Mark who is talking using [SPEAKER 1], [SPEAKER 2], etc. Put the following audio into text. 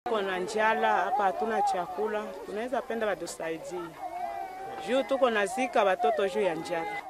[SPEAKER 1] Tuko na njala hapa, hatuna chakula, tunaweza penda watusaidie. Juu tuko nazika watoto juu ya njala.